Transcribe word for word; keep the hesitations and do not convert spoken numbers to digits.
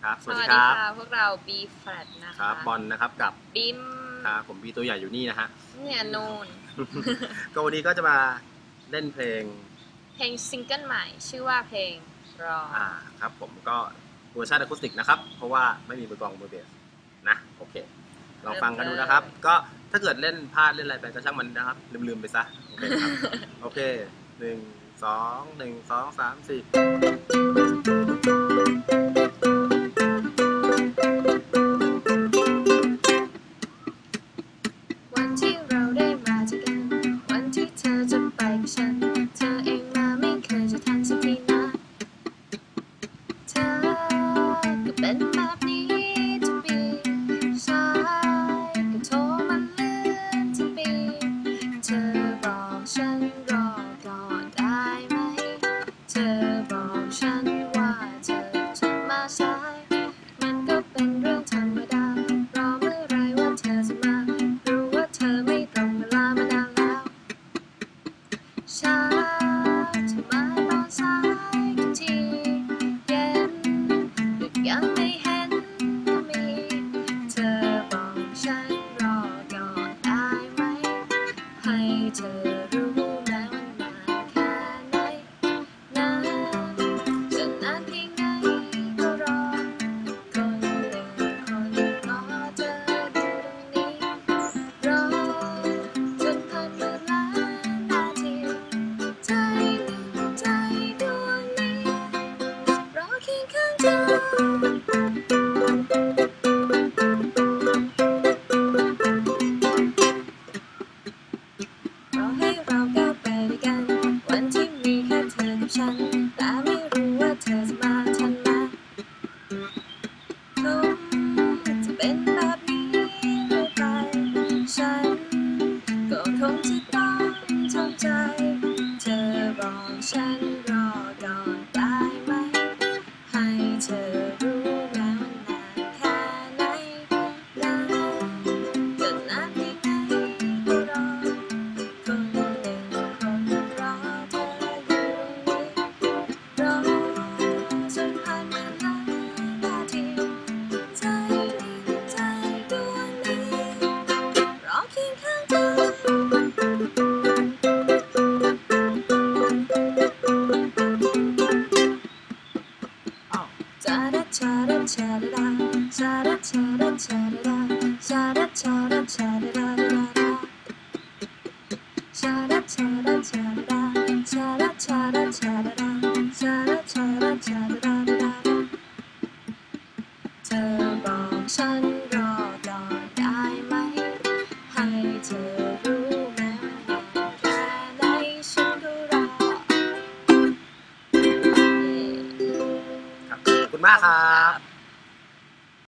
ครับสวัสดีครับพวกเรา B Flat นะคะครับบอลนะครับกับบิมครับผมบีตัวใหญ่อยู่นี่นะฮะเนี่ยนูนก็วันนี้ก็จะมาเล่นเพลงเพลงซิงเกิลใหม่ชื่อว่าเพลงรออ่าครับผมก็เวอร์ชันอะคูสติกนะครับเพราะว่าไม่มีมือกลองมือเบสนะโอเคลองฟังกันดูนะครับก็ถ้าเกิดเล่นพลาดเล่นอะไรไปก็ช่างมันนะครับลืมๆไปซะโอเคครับโอเคหนึ่งสองหนึ่งสองสามสี่วันที่เราได้มาเจอกันวันที่เธอจะไปกับฉันเธอเองมาไม่เคยจะทันสักทีนะเธอก็เป็นแบบนี้ทุกปีชายก็โทรมาเลื่อนทุกปีเธอบอกฉันรอก่อนได้ไหมเธอบอกฉันว่าเธอจะมาสายมันก็เป็นเรื่องธรรมดารอเมื่อไรว่าเธอจะมารู้ว่าเธอไม่ตรงเวลามานานแล้วช้าเธอมาตอนสายทุกทีเย็นดึกยังไม่เห็นก็มีเธอบอกฉันรอก่อนได้ไหมให้เธอรู้แล้วนานแค่ไหนนานจะนานเพียงไหนก็รอคนหนึ่งคนรอเธออยู่ตรงนี้รอจนผ่านมาหลายนาทีใจหนึ่งใจดวงนี้รอเคียงข้างเธอรอให้เราก้าวไปด้วยกันวันที่มีแค่เธอกับฉันแต่ไม่รู้ว่าเธอจะมาทันไหมคงจะเป็นแบบนี้เรื่อยไปฉันก็คงจะต้องทำใจเธอบอกฉันรอก่อนได้ไหมให้เธอรู้แล้วนานแค่ไหนนานจะนานเพียงไหนก็รอคนหนึ่งคนรอเธออยู่ตรงนี้รอจนผ่านมาหลายนาทีใจหนึ่งใจดวงนี้รอเคียงข้างเธอชาดาชาดาชาดาชาดาชาดาชาดาชาดาชาดาชาดาชาดาชาดาชาดาชาดาชาดาชาดาชาดาชาดาชาดาเธอบอกฉันรอก่อนได้ไหมให้เธอรู้แม้ว่านานแค่ไหนฉันก็รอครับขอบคุณมากครับ